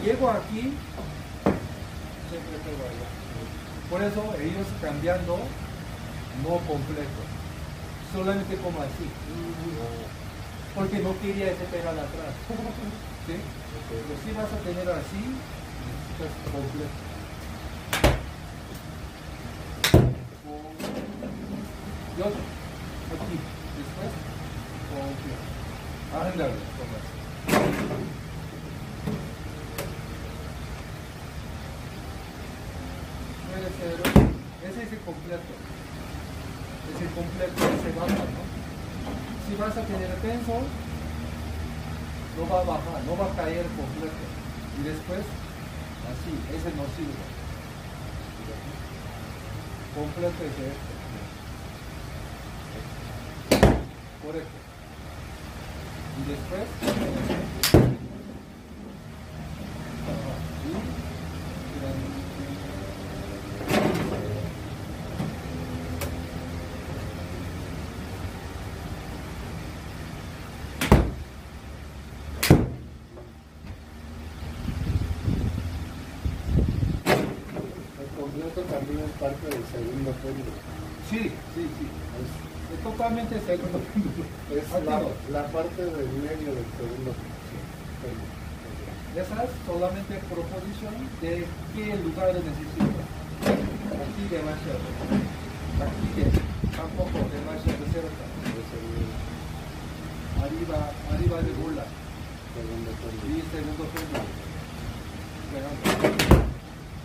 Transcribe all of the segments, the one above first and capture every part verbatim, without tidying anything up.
llego aquí, siempre pego allá. Por eso ellos cambiando, no completo, solamente como así, porque no quería ese pedal atrás. ¿Sí? Pero si vas a tener así, necesitas completo. Y otro, aquí, después, completo. Ándale, como así. nueve cero, ese es el completo. Es el completo, ese baja, ¿no? Si vas a tener tenso, no va a bajar, no va a caer completo. Y después, así, ese no sirve. Completo es este. Correcto. Y después, también es parte del segundo péndulo. Sí, sí, sí. Es, es totalmente segundo péndulo. Es la, la parte del medio del segundo péndulo. Esa es solamente proposición de qué lugar necesito. Aquí demasiado. Aquí de, tampoco demasiado cerca. Arriba, arriba de bola. Segundo péndulo. Y segundo péndulo.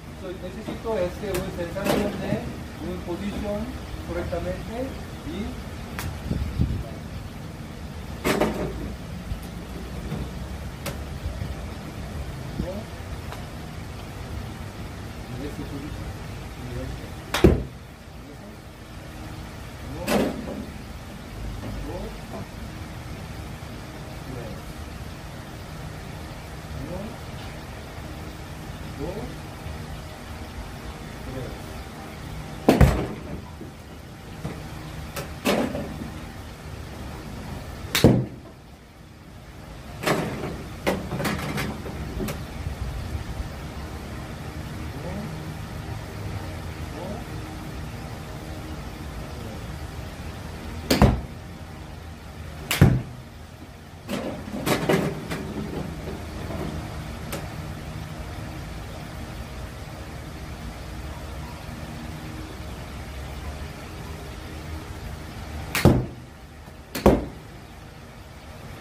Necesito este, una sensación de una posición correctamente y